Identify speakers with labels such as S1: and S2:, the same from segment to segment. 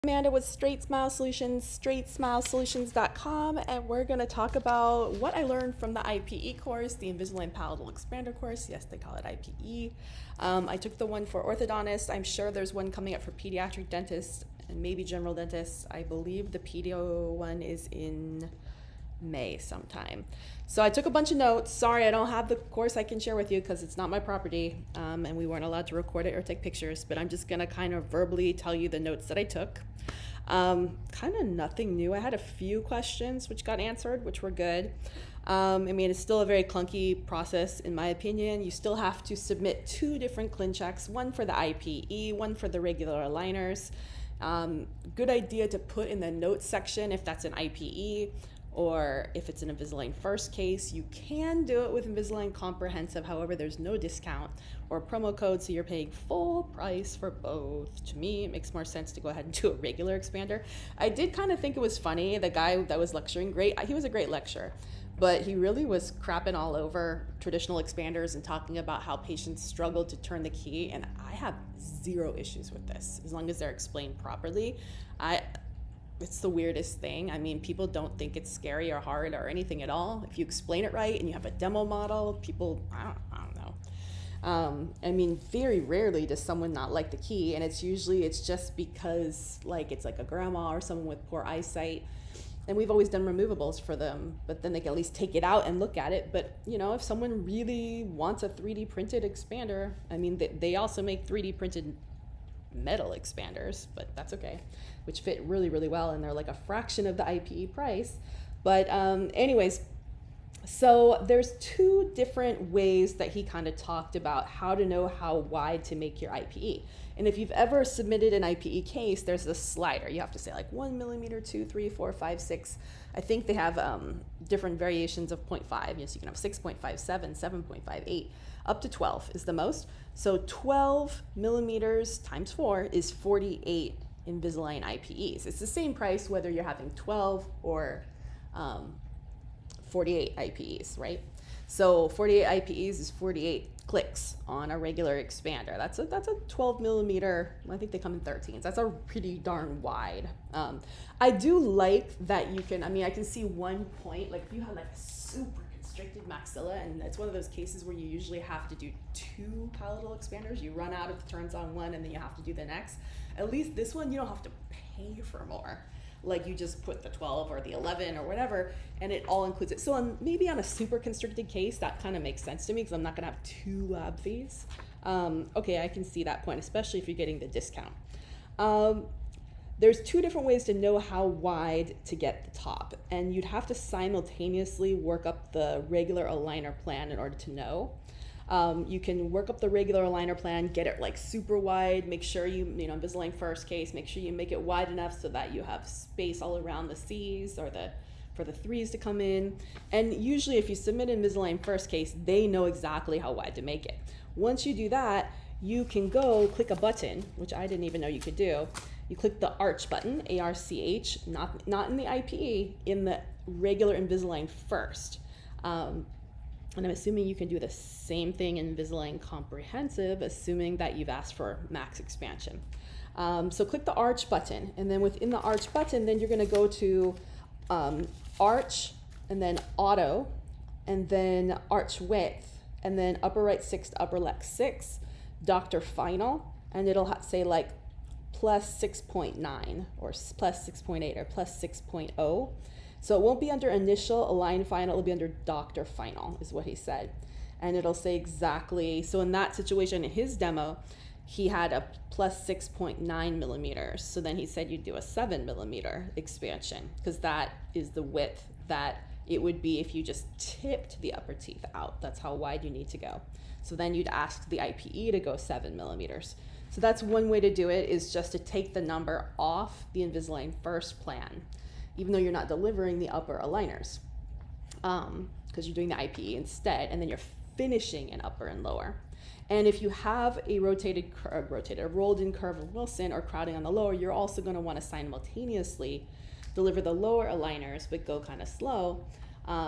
S1: Amanda with Straightsmile Solutions, straightsmilesolutions.com, and we're going to talk about what I learned from the IPE course, the Invisalign Palatal Expander course. Yes, they call it IPE. I took the one for orthodontists. I'm sure there's one coming up for pediatric dentists and maybe general dentists. I believe the pedio one is in May sometime. So I took a bunch of notes. Sorry, I don't have the course I can share with you because it's not my property, and we weren't allowed to record it or take pictures, but I'm just gonna kind of verbally tell you the notes that I took. Kind of nothing new. I had a few questions which got answered, which were good. I mean, it's still a very clunky process in my opinion. You still have to submit 2 different Clinchecks, one for the IPE, one for the regular aligners. Good idea to put in the notes section if that's an IPE, or if it's an Invisalign first case. You can do it with Invisalign Comprehensive, however there's no discount or promo code, so you're paying full price for both. To me, it makes more sense to go ahead and do a regular expander. I did kind of think it was funny, the guy that was lecturing, he was a great lecturer, but he really was crapping all over traditional expanders and talking about how patients struggle to turn the key, and I have 0 issues with this, as long as they're explained properly. It's the weirdest thing. I mean, people don't think it's scary or hard or anything at all. If you explain it right and you have a demo model, people, I don't know. I mean, very rarely does someone not like the key, and it's just because it's like a grandma or someone with poor eyesight, and we've always done removables for them, but then they can at least take it out and look at it. But you know, if someone really wants a 3D printed expander, I mean, they also make 3D printed metal expanders, but that's okay, which fit really, really well, and they're like a fraction of the IPE price. But anyways, so there's 2 different ways that he kind of talked about how to know how wide to make your IPE. And if you've ever submitted an IPE case, there's a slider. You have to say like 1 millimeter, 2, 3, 4, 5, 6. I think they have different variations of 0.5. Yes, you can have 6.57, 7.58, up to 12 is the most. So 12 millimeters times 4 is 48 Invisalign IPEs. It's the same price whether you're having 12 or 48 IPEs, right? So 48 IPEs is 48 clicks on a regular expander. That's a 12 millimeter, I think they come in 13s. That's a pretty darn wide. I do like that you can, I mean, I can see one point, like if you have like a super constricted maxilla, and it's one of those cases where you usually have to do 2 palatal expanders. You run out if it turns on one and then you have to do the next. At least this one, you don't have to pay for more. Like you just put the 12 or the 11 or whatever, and it all includes it. So maybe on a super constricted case, that kind of makes sense to me because I'm not gonna have 2 lab fees. Okay, I can see that point, especially if you're getting the discount. There's 2 different ways to know how wide to get the top, and you'd have to simultaneously work up the regular aligner plan in order to know. You can work up the regular aligner plan, get it like super wide, make sure you know, Invisalign first case, make sure you make it wide enough so that you have space all around the C's or for the 3s to come in. And usually if you submit Invisalign first case, they know exactly how wide to make it. Once you do that, you can go click a button, which I didn't even know you could do. You click the arch button, ARCH, not in the IPE, in the regular Invisalign first. And I'm assuming you can do the same thing in Invisalign Comprehensive, assuming that you've asked for max expansion. So click the arch button, and then within the arch button, then you're gonna go to arch, and then auto, and then arch width, and then upper right 6 to upper left 6, doctor final, and it'll say like plus 6.9 or plus 6.8 or plus 6.0. So it won't be under initial align final, it'll be under doctor final is what he said. And it'll say exactly, so in that situation, in his demo, he had a plus 6.9 millimeters. So then he said you'd do a 7 millimeter expansion because that is the width that it would be if you just tipped the upper teeth out. That's how wide you need to go. So then you'd ask the IPE to go 7 millimeters. So that's one way to do it, is just to take the number off the Invisalign first plan, even though you're not delivering the upper aligners, because you're doing the IPE instead, and then you're finishing in upper and lower. And if you have a rolled in curve of Wilson or crowding on the lower, you're also going to want to simultaneously deliver the lower aligners, but go kind of slow,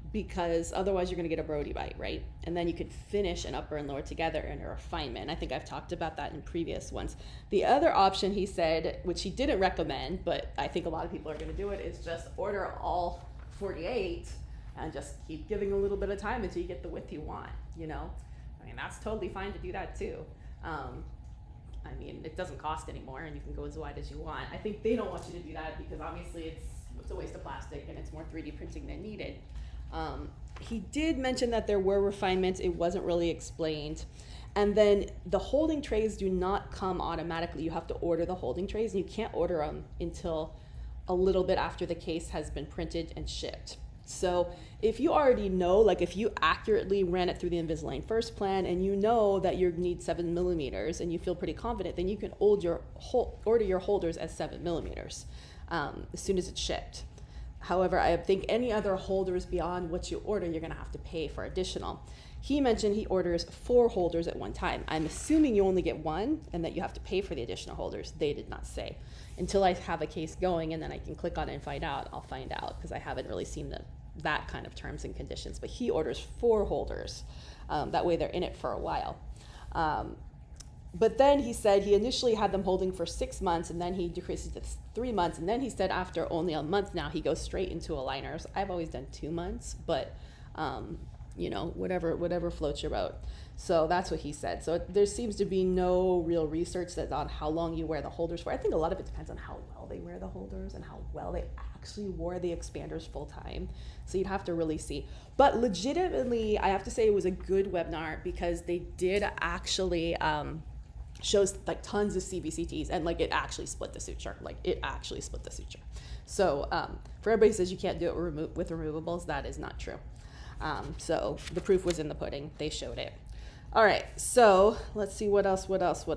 S1: because otherwise you're going to get a Brody bite, right? And then you could finish an upper and lower together in a refinement. I think I've talked about that in previous ones. The other option he said, which he didn't recommend, but I think a lot of people are going to do it, is just order all 48 and just keep giving a little bit of time until you get the width you want, you know? I mean, that's totally fine to do that too. I mean, it doesn't cost anymore and you can go as wide as you want. I think they don't want you to do that because obviously it's a waste of plastic and it's more 3D printing than needed. He did mention that there were refinements. It wasn't really explained. And then the holding trays do not come automatically. You have to order the holding trays, and you can't order them until a little bit after the case has been printed and shipped. So if you already know, like if you accurately ran it through the Invisalign first plan and you know that you need 7 millimeters and you feel pretty confident, then you can order your holders as 7 millimeters as soon as it's shipped. However, I think any other holders beyond what you order, you're going to have to pay for additional. He mentioned he orders 4 holders at one time. I'm assuming you only get 1 and that you have to pay for the additional holders. They did not say. Until I have a case going and then I can click on it and find out, I'll find out because I haven't really seen that kind of terms and conditions. But he orders 4 holders. That way they're in it for a while. But then he said he initially had them holding for 6 months and then he decreased it to 3 months. And then he said after only a month now, he goes straight into aligners. I've always done 2 months, but you know, whatever floats your boat. So that's what he said. So there seems to be no real research that's on how long you wear the holders for. I think a lot of it depends on how well they wear the holders and how well they actually wore the expanders full time. So you'd have to really see. But legitimately, I have to say it was a good webinar because they did actually shows like tons of CBCTs and like it actually split the suture. So for everybody who says you can't do it with removables, that is not true. So the proof was in the pudding. They showed it. All right, so let's see what else.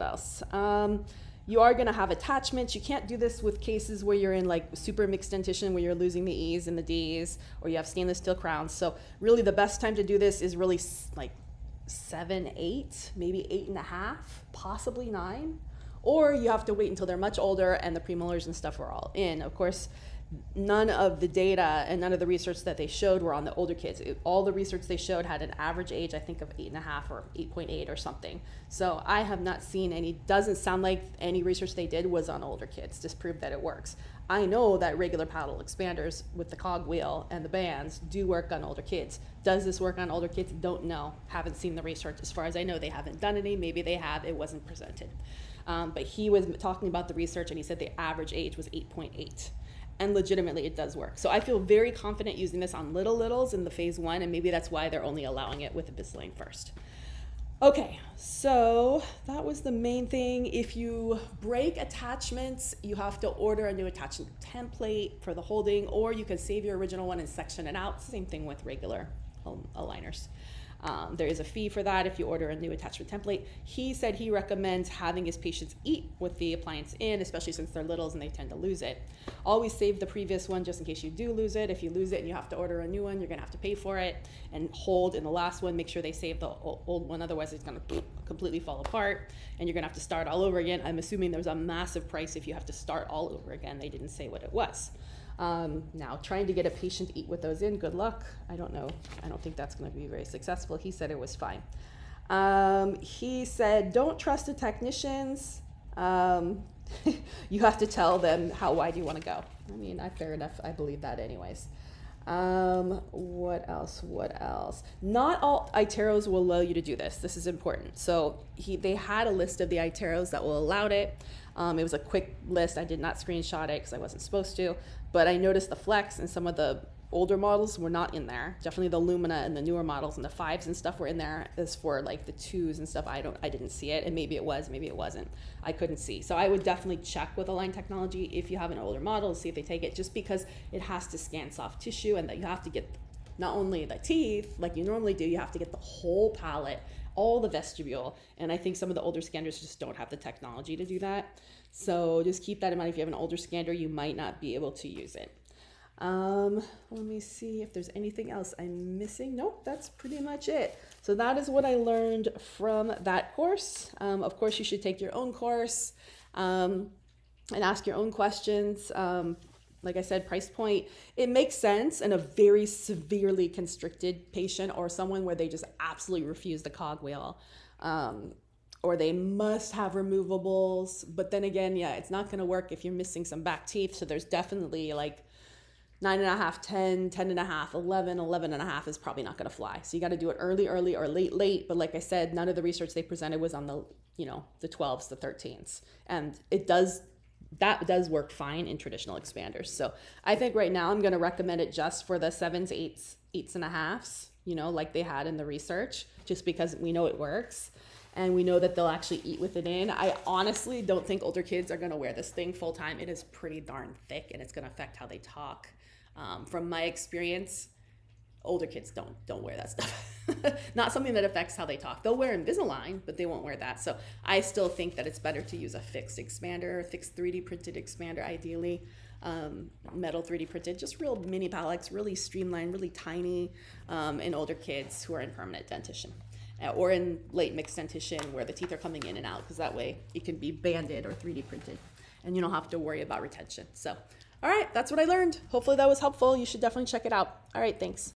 S1: You are gonna have attachments. You can't do this with cases where you're in like super mixed dentition where you're losing the E's and the D's, or you have stainless steel crowns. So really the best time to do this is really like 7, 8, maybe 8.5, possibly 9. Or you have to wait until they're much older and the premolars and stuff are all in. Of course, none of the data and none of the research that they showed were on the older kids. All the research they showed had an average age, I think, of 8.5 or 8.8 or something. So I have not seen any, doesn't sound like any research they did was on older kids, just prove that it works. I know that regular palatal expanders with the cog wheel and the bands do work on older kids. Does this work on older kids? Don't know. Haven't seen the research. As far as I know, they haven't done any. Maybe they have. It wasn't presented. But he was talking about the research and he said the average age was 8.8. And legitimately it does work. So I feel very confident using this on littles in the phase 1, and maybe that's why they're only allowing it with Invisalign first. Okay, so that was the main thing. If you break attachments, you have to order a new attachment template for the holding, or you can save your original one and section it out. Same thing with regular aligners. There is a fee for that if you order a new attachment template. He said he recommends having his patients eat with the appliance in, especially since they're littles and they tend to lose it. Always save the previous one just in case you do lose it. If you lose it and you have to order a new one, you're gonna have to pay for it. And hold in the last one, make sure they save the old one, otherwise it's gonna completely fall apart and you're gonna have to start all over again. I'm assuming there's a massive price if you have to start all over again. They didn't say what it was. Now, trying to get a patient to eat with those in, good luck. I don't know. I don't think that's going to be very successful. He said it was fine. He said, don't trust the technicians. You have to tell them how wide you want to go. I mean, fair enough. I believe that anyways. What else? Not all iTeros will allow you to do this. This is important. So they had a list of the iTeros that will allow it. It was a quick list. I did not screenshot it because I wasn't supposed to, but I noticed the Flex and some of the older models were not in there. Definitely the Lumina and the newer models and the 5s and stuff were in there. As for like the 2s and stuff, I didn't see it, and maybe it was, maybe it wasn't. I couldn't see. So I would definitely check with Align Technology if you have an older model, see if they take it, just because it has to scan soft tissue and that you have to get not only the teeth like you normally do, you have to get the whole palate, all the vestibule, and I think some of the older scanners just don't have the technology to do that. So just keep that in mind. If you have an older scanner, you might not be able to use it. Let me see if there's anything else I'm missing. Nope, that's pretty much it. So that is what I learned from that course. Of course, you should take your own course and ask your own questions. Like I said, price point, it makes sense in a very severely constricted patient or someone where they just absolutely refuse the cogwheel. Or they must have removables. But then again, yeah, it's not going to work if you're missing some back teeth. So there's definitely like 9.5, 10, 10.5, 11, 11.5 is probably not going to fly. So you got to do it early, or late. But like I said, none of the research they presented was on the, the 12s, the 13s. And that does work fine in traditional expanders. So I think right now I'm going to recommend it just for the 7s, 8s, 8.5s, like they had in the research, just because we know it works. And we know that they'll actually eat with it in. I honestly don't think older kids are going to wear this thing full time. It is pretty darn thick, and it's going to affect how they talk. From my experience, older kids don't wear that stuff. Not something that affects how they talk. They'll wear Invisalign, but they won't wear that. So I still think that it's better to use a fixed expander, a fixed 3D printed expander, ideally. Metal 3D printed, just real mini palates, really streamlined, really tiny, in older kids who are in permanent dentition. Or in late mixed dentition where the teeth are coming in and out, because that way it can be banded or 3D printed and you don't have to worry about retention. So, all right, that's what I learned. Hopefully that was helpful. You should definitely check it out. All right, thanks.